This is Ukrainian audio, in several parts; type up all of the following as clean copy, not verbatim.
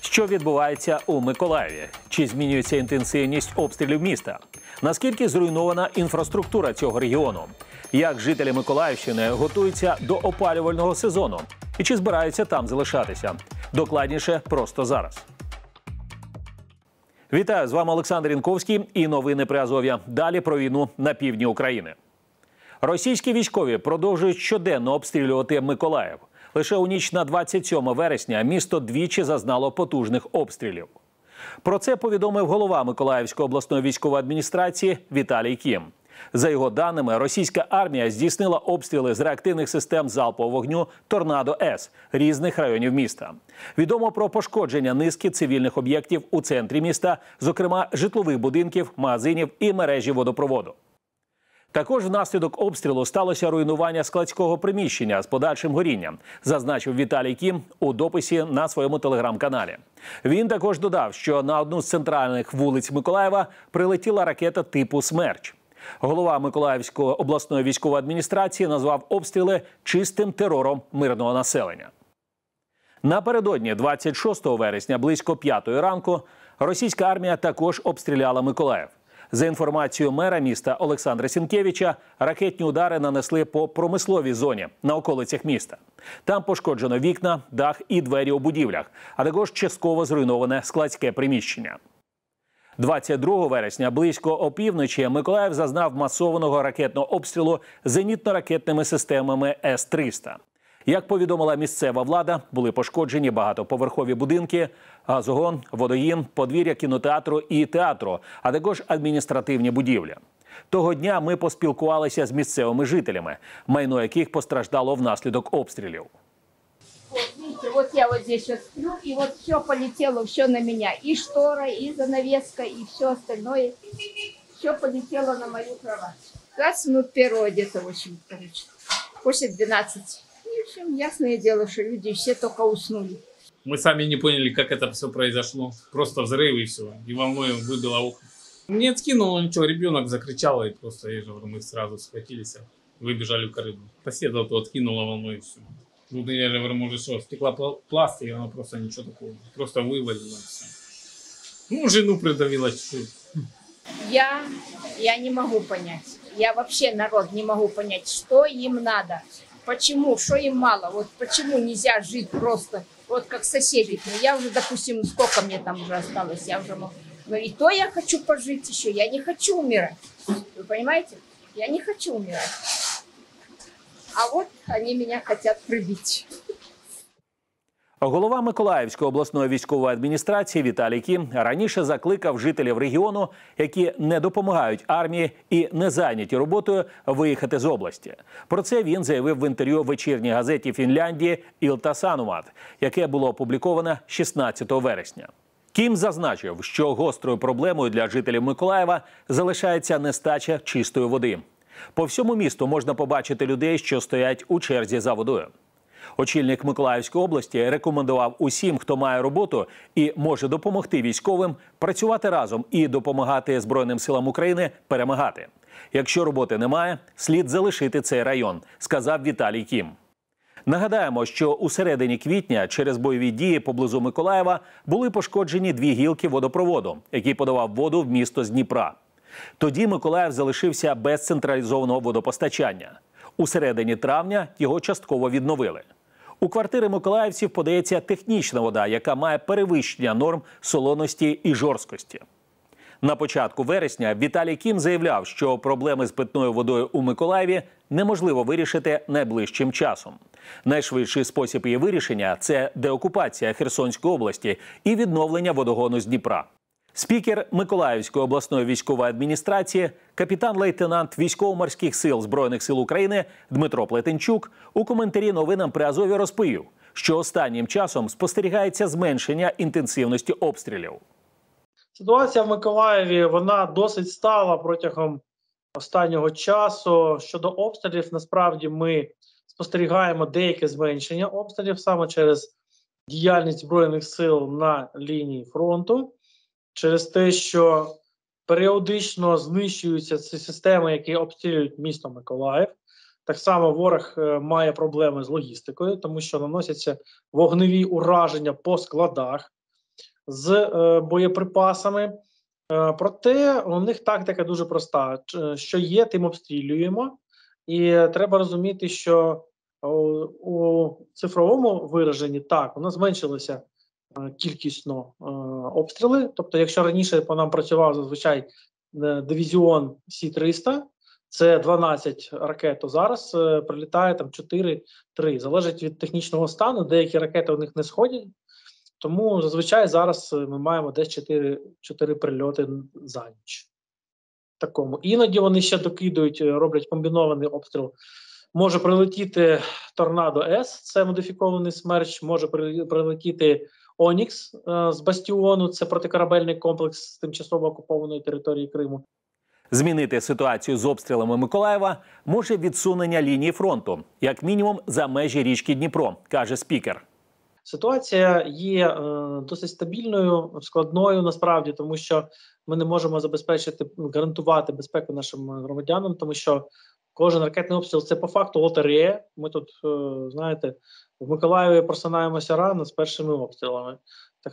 Що відбувається у Миколаєві? Чи змінюється інтенсивність обстрілів міста? Наскільки зруйнована інфраструктура цього регіону? Як жителі Миколаївщини готуються до опалювального сезону? І чи збираються там залишатися? Докладніше просто зараз. Вітаю, з вами Олександр Янковський і новини Приазов'я. Далі про війну на півдні України. Російські військові продовжують щоденно обстрілювати Миколаїв. Лише у ніч на 27 вересня місто двічі зазнало потужних обстрілів. Про це повідомив голова Миколаївської обласної військової адміністрації Віталій Кім. За його даними, російська армія здійснила обстріли з реактивних систем залпового вогню «Торнадо-С» різних районів міста. Відомо про пошкодження низки цивільних об'єктів у центрі міста, зокрема житлових будинків, магазинів і мережі водопроводу. Також внаслідок обстрілу сталося руйнування складського приміщення з подальшим горінням, зазначив Віталій Кім у дописі на своєму телеграм-каналі. Він також додав, що на одну з центральних вулиць Миколаєва прилетіла ракета типу «Смерч». Голова Миколаївської обласної військової адміністрації назвав обстріли чистим терором мирного населення. Напередодні 26 вересня близько 5-ї ранку російська армія також обстріляла Миколаїв. За інформацією мера міста Олександра Сінкевича, ракетні удари нанесли по промисловій зоні на околицях міста. Там пошкоджено вікна, дах і двері у будівлях, а також частково зруйноване складське приміщення. 22 вересня близько опівночі Миколаїв зазнав масованого ракетного обстрілу зенітно-ракетними системами С-300. Як повідомила місцева влада, були пошкоджені багатоповерхові будинки, газогон, водогін, подвір'я кінотеатру і театру, а також адміністративні будівлі. Того дня ми поспілкувалися з місцевими жителями, майно яких постраждало внаслідок обстрілів. Вот, видите, вот я вот здесь вот сплю, и вот все полетело, все на меня. И штора, и занавеска, и все остальное. Все полетело на мою кровать. 20 минут первого где-то очень, короче. После 12. И, в общем, ясное дело, что люди все только уснули. Мы сами не поняли, как это все произошло. Просто взрыв и все. И волной выбило окна. Не откинуло ничего, ребенок закричал, и просто, я же говорю, мы сразу схватились, выбежали в коридор. Соседа то откинуло волной и все. Ну, я же говорю, может, что, стеклопласт, и она просто ничего такого, просто вывалила все. Ну, жену придавила чуть-чуть. Я не могу понять. Я вообще, народ, не могу понять, что им надо. Почему, что им мало. Вот почему нельзя жить просто, вот как соседи. Ну, я уже, допустим, сколько мне там уже осталось, я уже могу. Но и то я хочу пожить еще, я не хочу умирать. Вы понимаете? Я не хочу умирать. А от вони мене хочуть прибити. Голова Миколаївської обласної військової адміністрації Віталій Кім раніше закликав жителів регіону, які не допомагають армії і не зайняті роботою, виїхати з області. Про це він заявив в інтерв'ю вечірній газеті Фінляндії «Ilta-Sanomat», яке було опубліковано 16 вересня. Кім зазначив, що гострою проблемою для жителів Миколаєва залишається нестача чистої води. По всьому місту можна побачити людей, що стоять у черзі за водою. Очільник Миколаївської області рекомендував усім, хто має роботу і може допомогти військовим, працювати разом і допомагати Збройним силам України перемагати. Якщо роботи немає, слід залишити цей район, сказав Віталій Кім. Нагадаємо, що у середині квітня через бойові дії поблизу Миколаєва були пошкоджені 2 гілки водопроводу, який подавав воду в місто з Дніпра. Тоді Миколаїв залишився без централізованого водопостачання. У середині травня його частково відновили. У квартири миколаївців подається технічна вода, яка має перевищення норм солоності і жорсткості. На початку вересня Віталій Кім заявляв, що проблеми з питною водою у Миколаєві неможливо вирішити найближчим часом. Найшвидший спосіб її вирішення – це деокупація Херсонської області і відновлення водогону з Дніпра. Спікер Миколаївської обласної військової адміністрації, капітан-лейтенант Військово-морських сил Збройних сил України Дмитро Плетенчук у коментарі новинам при Азові розповів, що останнім часом спостерігається зменшення інтенсивності обстрілів. Ситуація в Миколаєві, вона досить стала протягом останнього часу. Щодо обстрілів, насправді ми спостерігаємо деяке зменшення обстрілів саме через діяльність Збройних сил на лінії фронту. Через те, що періодично знищуються ці системи, які обстрілюють місто Миколаїв. Так само ворог має проблеми з логістикою, тому що наносяться вогневі ураження по складах. з боєприпасами. Проте у них тактика дуже проста: що є, тим обстрілюємо. І треба розуміти, що у цифровому вираженні так, у нас зменшилося кількісно обстріли. Тобто, якщо раніше по нам працював зазвичай дивізіон Сі-300, це 12 ракет, то зараз прилітає там 4-3. Залежить від технічного стану, деякі ракети у них не сходять. Тому зазвичай зараз ми маємо десь 4 прильоти за ніч. Такому. Іноді вони ще докидують, роблять комбінований обстріл. Може прилетіти Торнадо С, це модифікований смерч, може прилетіти Онікс з Бастіону, це протикорабельний комплекс з тимчасово окупованої території Криму. Змінити ситуацію з обстрілами Миколаєва може відсунення лінії фронту, як мінімум за межі річки Дніпро, каже спікер. Ситуація є досить стабільною, складною насправді, тому що ми не можемо гарантувати безпеку нашим громадянам, тому що кожен ракетний обстріл – це по факту лотерея. Ми тут, знаєте, в Миколаєві просинаємося рано з першими обстрілами. Так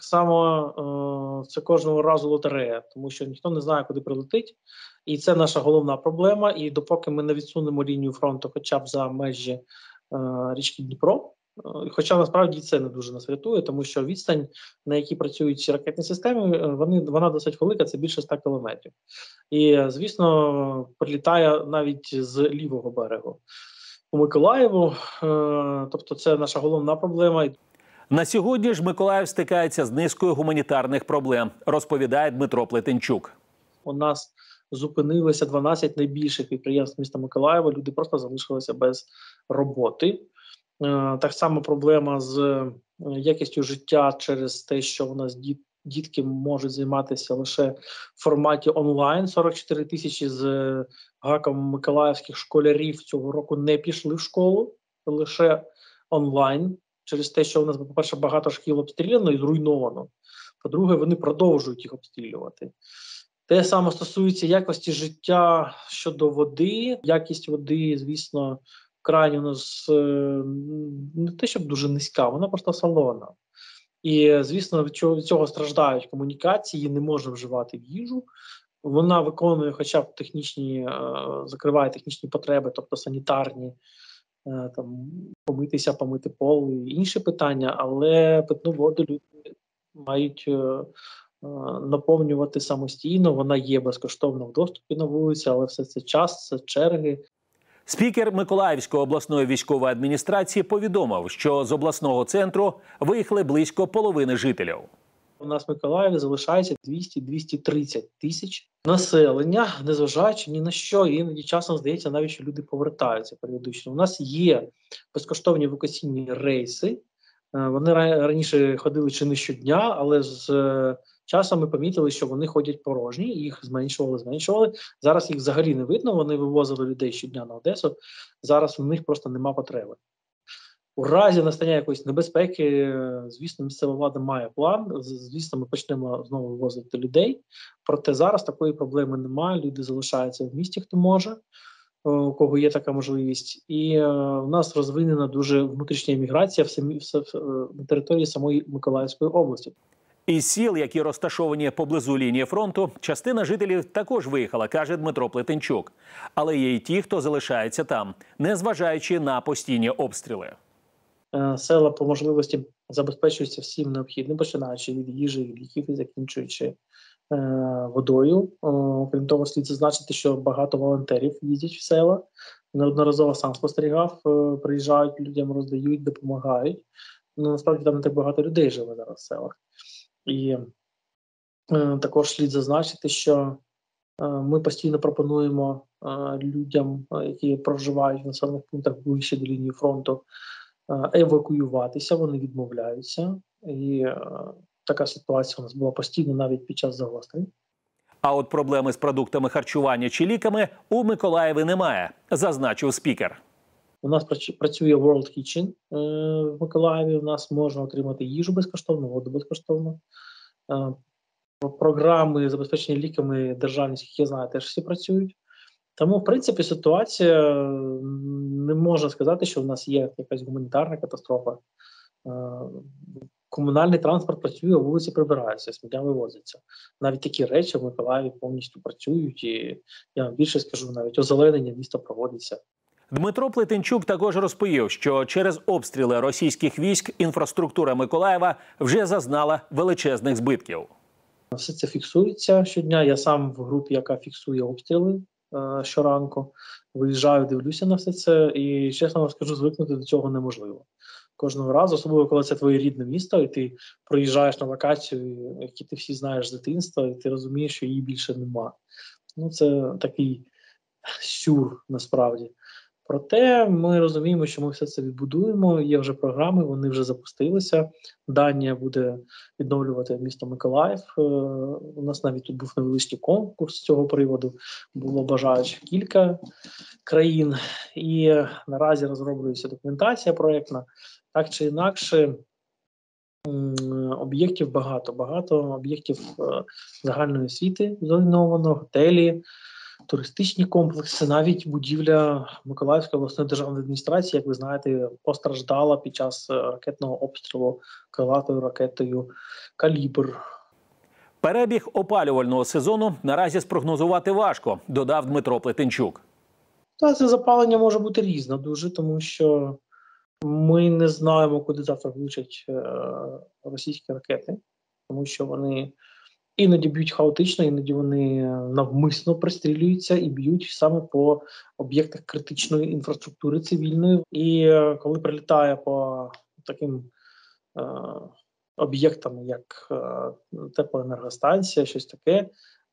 само це кожного разу лотерея, тому що ніхто не знає, куди прилетить. І це наша головна проблема. І допоки ми не відсунемо лінію фронту хоча б за межі річки Дніпро, хоча насправді це не дуже нас рятує, тому що відстань, на якій працюють ці ракетні системи, вона досить велика, це більше 100 кілометрів. І, звісно, прилітає навіть з лівого берегу у Миколаєву, тобто це наша головна проблема. На сьогодні ж Миколаїв стикається з низкою гуманітарних проблем, розповідає Дмитро Плетенчук. У нас зупинилися 12 найбільших підприємств міста Миколаєва, люди просто залишилися без роботи. Так само проблема з якістю життя через те, що у нас дітки можуть займатися лише в форматі онлайн. 44 тисячі з гаком миколаївських школярів цього року не пішли в школу, лише онлайн. Через те, що у нас, по-перше, багато шкіл обстріляно і зруйновано. По-друге, вони продовжують їх обстрілювати. Те саме стосується якості життя щодо води. Якість води, звісно, вкрай у нас не те, щоб дуже низька, вона просто солона. І, звісно, від цього страждають комунікації, не можна вживати в їжу. Вона виконує хоча б закриває технічні потреби, тобто санітарні, там, помитися, помити пол і інші питання, але питну воду люди мають наповнювати самостійно, вона є безкоштовно в доступі на вулиці, але все це час, це черги. Спікер Миколаївської обласної військової адміністрації повідомив, що з обласного центру виїхали близько половини жителів. У нас в Миколаєві залишається 200-230 тисяч населення, незважаючи ні на що. І іноді часом здається навіть, що люди повертаються періодично. У нас є безкоштовні евакуаційні рейси. Вони раніше ходили чи не щодня, але з часом ми помітили, що вони ходять порожні, їх зменшували. Зараз їх взагалі не видно, вони вивозили людей щодня на Одесу. Зараз в них просто нема потреби. У разі настання якоїсь небезпеки, звісно, місцева влада має план, звісно, ми почнемо знову вивозити людей, проте зараз такої проблеми немає, люди залишаються в місті, хто може, у кого є така можливість, і у нас розвинена дуже внутрішня еміграція на території самої Миколаївської області. Із сіл, які розташовані поблизу лінії фронту, частина жителів також виїхала, каже Дмитро Плетенчук. Але є й ті, хто залишається там, незважаючи на постійні обстріли. Села по можливості забезпечуються всім необхідним, починаючи від їжі, від ліків і закінчуючи водою. Окрім того, слід зазначити, що багато волонтерів їздять в села. Неодноразово сам спостерігав, приїжджають людям, роздають, допомагають. Насправді там не так багато людей живе зараз в селах. І також слід зазначити, що ми постійно пропонуємо людям, які проживають в населених пунктах ближче до лінії фронту, евакуюватися, вони відмовляються. І така ситуація у нас була постійно навіть під час загострень. А от проблеми з продуктами харчування чи ліками у Миколаєві немає, зазначив спікер. У нас працює World Kitchen в Миколаєві, у нас можна отримати їжу безкоштовно, воду безкоштовно. Програми забезпечення ліками державні, скільки я знаю, теж всі працюють. Тому, в принципі, ситуація, не можна сказати, що в нас є якась гуманітарна катастрофа. комунальний транспорт працює, вулиці прибираються, сміття вивозиться. Навіть такі речі в Миколаєві повністю працюють, і я вам більше скажу, навіть озеленення міста проводиться. Дмитро Плетенчук також розповів, що через обстріли російських військ інфраструктура Миколаєва вже зазнала величезних збитків. Все це фіксується щодня. Я сам в групі, яка фіксує обстріли щоранку. Виїжджаю, дивлюся на все це і, чесно вам скажу, звикнути до цього неможливо. Кожного разу, особливо коли це твоє рідне місто, і ти проїжджаєш на локацію, яку ти всі знаєш з дитинства, і ти розумієш, що її більше нема. Ну, це такий сюр, насправді. Проте ми розуміємо, що ми все це відбудуємо, є вже програми, вони вже запустилися. Данія буде відновлювати місто Миколаїв. У нас навіть тут був невеличкий конкурс з цього приводу, було бажаючих кілька країн. І наразі розроблюється документація проєктна. Так чи інакше, об'єктів багато об'єктів загальної освіти зруйновано, готелі, туристичні комплекси, навіть будівля Миколаївської обласної державної адміністрації, як ви знаєте, постраждала під час ракетного обстрілу крилатою ракетою «Калібр». Перебіг опалювального сезону наразі спрогнозувати важко, додав Дмитро Плетенчук. Та це запалення може бути різне дуже, тому що ми не знаємо, куди завтра влучать російські ракети, тому що вони іноді б'ють хаотично, іноді вони навмисно пристрілюються і б'ють саме по об'єктах критичної інфраструктури цивільної. І коли прилітає по таким об'єктам, як теплоенергостанція, щось таке,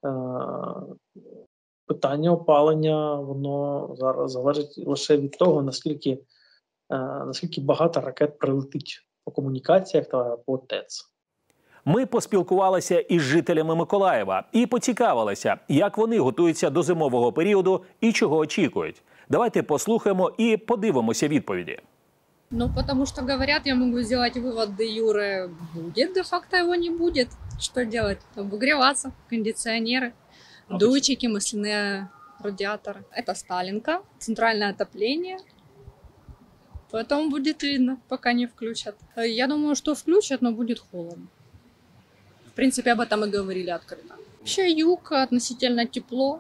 питання опалення, воно зараз залежить лише від того, наскільки багато ракет прилетить по комунікаціях та по ТЕЦ. Ми поспілкувалися із жителями Миколаєва і поцікавилися, як вони готуються до зимового періоду і чого очікують. Давайте послухаємо і подивимося відповіді. Ну, потому что, говорят, я могу сделать вывод, де юре будет, де факто его не будет. Что делать? Обогреваться, кондиционеры, дуйчики, масляные радиаторы. Это Сталинка, центральное отопление. Поэтому будет видно, пока не включат. Я думаю, что включат, но будет холодно. В принципе, об этом и говорили открыто. Вообще юг, относительно тепло.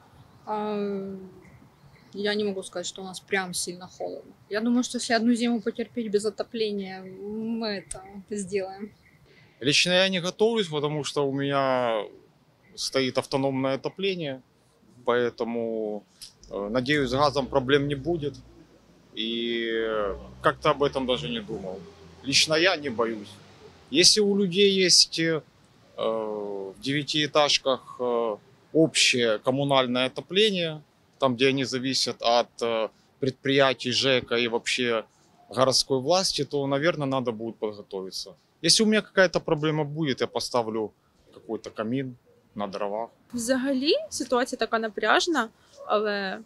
Я не могу сказать, что у нас прям сильно холодно. Я думаю, что если одну зиму потерпеть без отопления, мы это сделаем. Лично я не готовлюсь, потому что у меня стоит автономное отопление, поэтому, надеюсь, с газом проблем не будет. И как-то об этом даже не думал. Лично я не боюсь. Если у людей есть в девятиэтажках общее коммунальное отопление, там, где они зависят от предприятий, ЖЭКа и вообще городской власти, то, наверное, надо будет подготовиться. Если у меня какая-то проблема будет, я поставлю какой-то камин на дровах. Взагалі ситуація така напряжна, але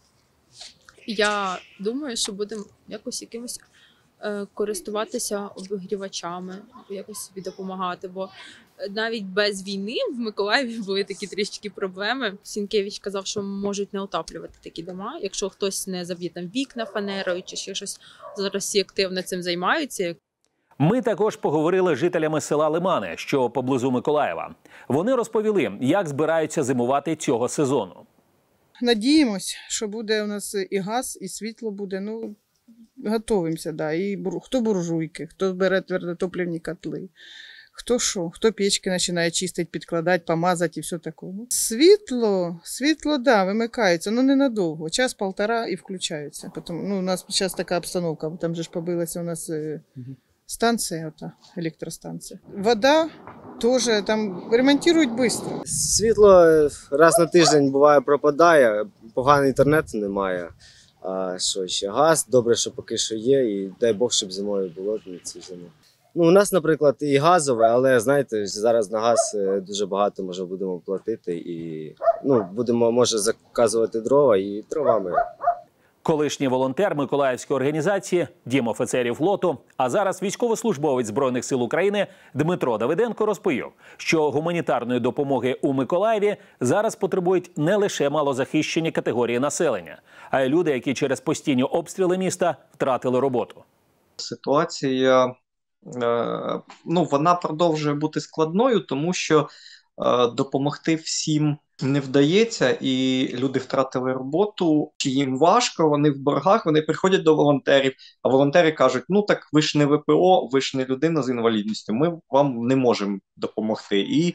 я думаю, що будемо якимось користуватися обігрівачами, якось собі допомагати, бо навіть без війни в Миколаєві були такі трішки проблеми. Сінкевич казав, що можуть не отаплювати такі дома, якщо хтось не заб'є там вікна фанерою чи ще щось. Зараз всі активно цим займаються. Ми також поговорили з жителями села Лимани, що поблизу Миколаєва. Вони розповіли, як збираються зимувати цього сезону. Надіємось, що буде у нас і газ, і світло буде. Ну, готуємося, да. І хто буржуйки, хто бере твердотопливні котли, хто що, хто печки починає чистити, підкладати, помазати і все таке. Світло, да, вимикається, але ненадовго. Час-полтора і включаються. Потім, у нас зараз така обстановка, там же ж побилася у нас станція, електростанція. Вода теж там ремонтують швидко. Світло раз на тиждень буває пропадає, поганий інтернет немає. А що ще? Газ, добре, що поки що є, і дай Бог, щоб зимою було цю зиму. Ну, у нас, наприклад, і газове, але, знаєте, зараз на газ дуже багато, може, будемо платити і, будемо, може, заказувати дрова і дровами. Колишній волонтер Миколаївської організації, дім офіцерів флоту, а зараз військовослужбовець Збройних сил України Дмитро Давиденко розповів, що гуманітарної допомоги у Миколаєві зараз потребують не лише малозахищені категорії населення, а й люди, які через постійні обстріли міста втратили роботу. Ситуація вона продовжує бути складною, тому що допомогти всім не вдається, і люди втратили роботу, чи їм важко, вони в боргах, вони приходять до волонтерів, а волонтери кажуть, так ви ж не ВПО, ви ж не людина з інвалідністю, ми вам не можемо допомогти. І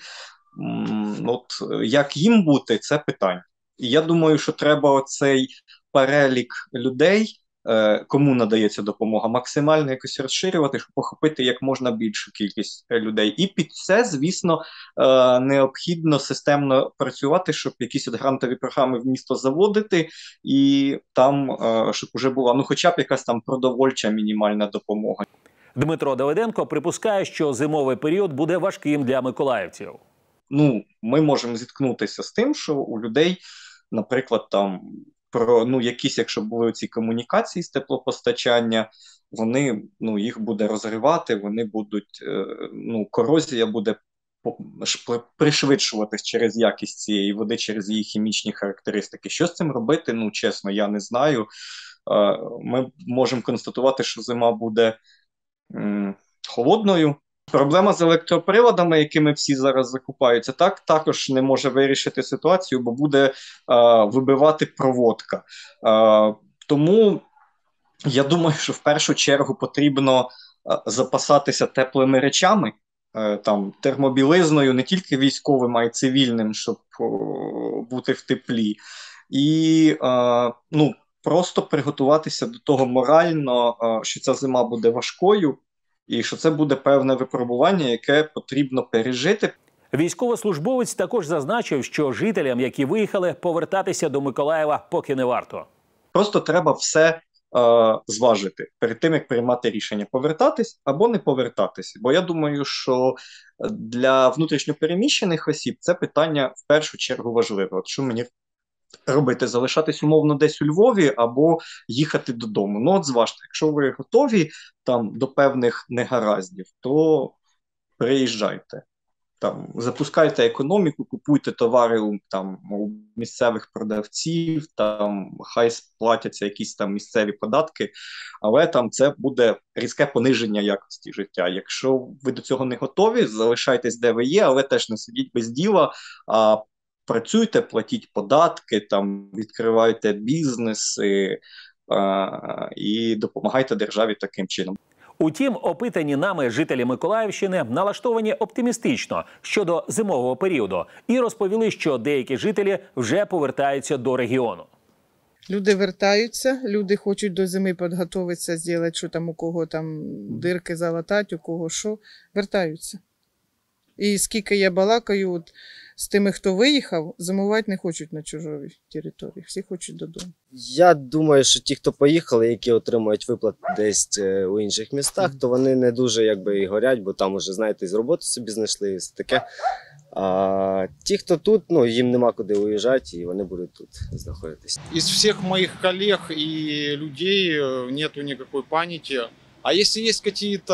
як їм бути, це питання. І я думаю, що треба оцей перелік людей, кому надається допомога, максимально якось розширювати, щоб охопити як можна більшу кількість людей. І під це, звісно, необхідно системно працювати, щоб якісь грантові програми в місто заводити, і там, щоб вже була, хоча б якась там продовольча мінімальна допомога. Дмитро Давиденко припускає, що зимовий період буде важким для миколаївців. Ми можемо зіткнутися з тим, що у людей, наприклад, там, якісь, якщо були ці комунікації з теплопостачання, вони, їх буде розривати, вони будуть, корозія буде пришвидшуватись через якість цієї води, через її хімічні характеристики. Що з цим робити, чесно, я не знаю. Ми можемо констатувати, що зима буде холодною. Проблема з електроприладами, якими всі зараз закупаються, також не може вирішити ситуацію, бо буде вибивати проводка. Тому я думаю, що в першу чергу потрібно запасатися теплими речами, термобілизною, не тільки військовим, а й цивільним, щоб бути в теплі. І просто приготуватися до того морально, що ця зима буде важкою, і що це буде певне випробування, яке потрібно пережити. Військовослужбовець також зазначив, що жителям, які виїхали, повертатися до Миколаєва поки не варто. Просто треба все зважити перед тим, як приймати рішення, повертатись або не повертатися. Бо я думаю, що для внутрішньопереміщених осіб це питання в першу чергу важливе. От що мені робити? Залишатись умовно десь у Львові або їхати додому. Зважте, якщо ви готові до певних негараздів, то приїжджайте. Запускайте економіку, купуйте товари у місцевих продавців, хай сплатяться якісь місцеві податки, але це буде різке пониження якості життя. Якщо ви до цього не готові, залишайтесь де ви є, але теж не сидіть без діла, а працюйте, платіть податки, відкривайте бізнеси і допомагайте державі таким чином. Утім, опитані нами жителі Миколаївщини налаштовані оптимістично щодо зимового періоду і розповіли, що деякі жителі вже повертаються до регіону. Люди вертаються, люди хочуть до зими підготуватися, зробити, що у кого дирки залатати, у кого що, вертаються. І скільки я балакаю з тими, хто виїхав, зимувати не хочуть на чужій території, всі хочуть додому. Я думаю, що ті, хто поїхали, які отримують виплат десь у інших містах, то вони не дуже і горять, бо там уже, знаєте, з роботи собі знайшли і все таке. А ті, хто тут, їм нема куди уїжджати, і вони будуть тут знаходитися. Із всіх моїх колег і людей нету ніякої паніки. А якщо є якісь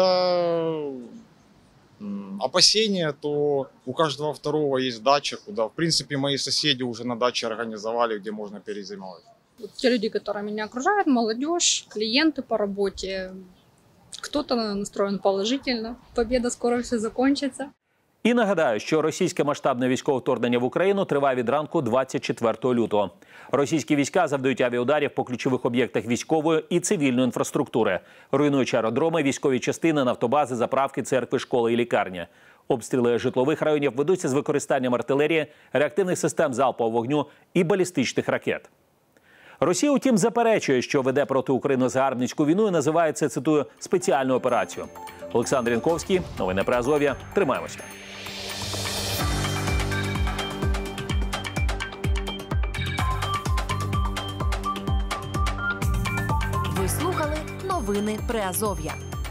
опасения, то у каждого второго есть дача, куда, в принципе, мои соседи уже на даче организовали, где можно перезимовать. Те люди, которые меня окружают, молодежь, клиенты по работе, кто-то настроен положительно. Победа скоро все закончится. І нагадаю, що російське масштабне військове вторгнення в Україну триває від ранку 24 лютого. Російські війська завдають авіаударів по ключових об'єктах військової і цивільної інфраструктури, руйнуючи аеродроми, військові частини, нафтобази, заправки, церкви, школи і лікарні. Обстріли житлових районів ведуться з використанням артилерії, реактивних систем залпового вогню і балістичних ракет. Росія, утім, заперечує, що веде проти України загарбницьку війну і називає це, цитую, спеціальну операцію. Олександр Янковський, новини Приазов'я. Тримаємося. Ви слухали новини Приазов'я.